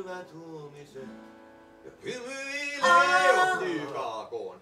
hyvät huomiset ja hymyilee nyykaakoon.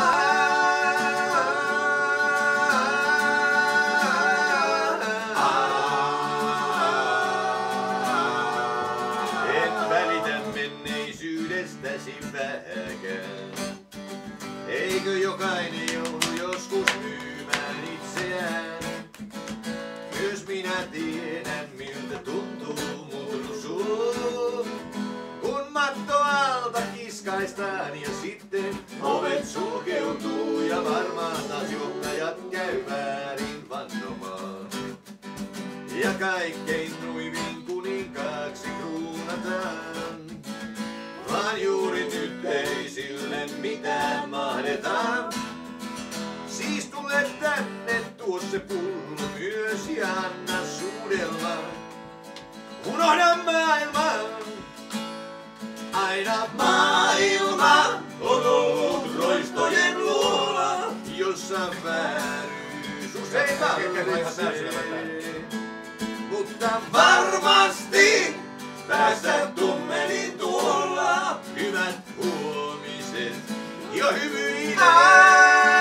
En välitä menneisyydestäsi vähäkään. Eikö jokainen joudu joskus myymään itseään? Myös minä tiedän miltä tuntuu mut rusuu. Kun matto alta kiskaistaan ja sitten ovet sulkeutuu ja varmaan taas johtajat käy väärin vannomaan. Ja kaikkein nuivin kuninkaaksi kruunataan. Vaan juuri nyt ei sille mitään mahdetaan. Siis tule tänne, tuo se pullo myös ja anna suudella. Unohda maailman, aina maailma on ollut roistojen luola, jossa vääryys usein vallitsee. Mutta varmasti päästä tummelin tuolla, hyvät huomiset jo hymyilee.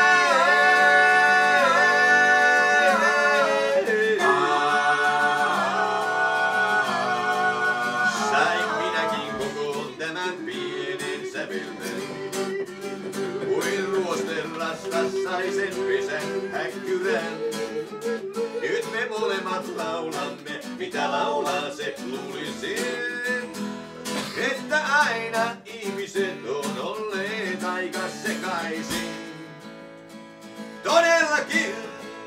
Sain minäkin kokoon tämän pienen sävelmän, kuin ruosterastas sai sen pesän häkkyrän. Nyt me molemmat laulamme, mitä laulaa se luulisin, että aina ihmiset on olleet aika sekaisin. Todellakin,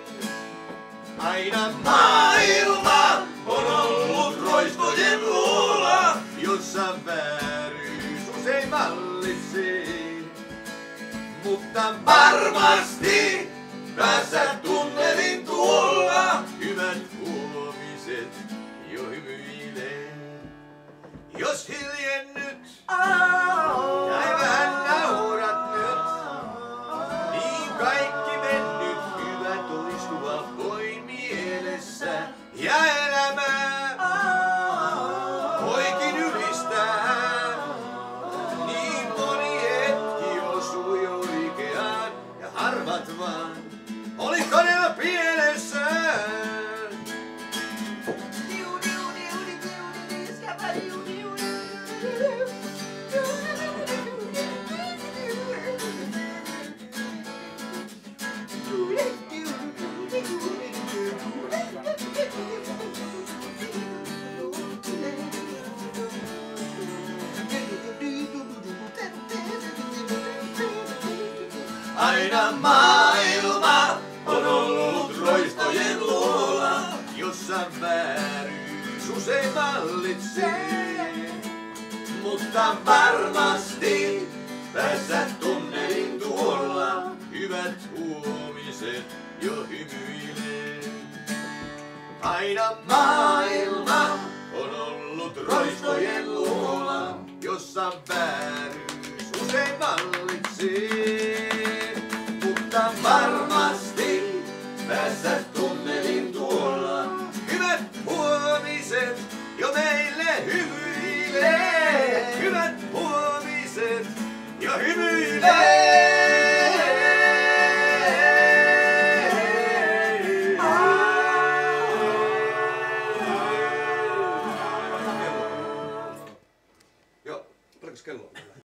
aina maailma on ollut roistojen luola, jossa vääryys usein vallitsee. Mutta varmasti päässä tunnelin tuolla, hyvät huomiset jo hymyilee. Jos hiljennyt ja vähän naurat nyt, niin kaikki mennyt hyvä toistua voi mielessä. Ja elämää voikin ylistää, niin moni hetki osui oikeaan ja harvat vaan oli todella pienessään. Aina maailma on ollut roistojen luola, jossa vääryys usein vallitsee. Mutta varmasti päässä tunnelin tuolla, hyvät huomiset jo hymyilee. Aina maailma on ollut roistojen luola, jossa vääryys usein vallitsee. Mutta varmasti päässä tunnelin tuolla, hyvät huomiset jo meille hymyilee. Hyvät huomiset jo hymyilee. Joo, paljonko kello on?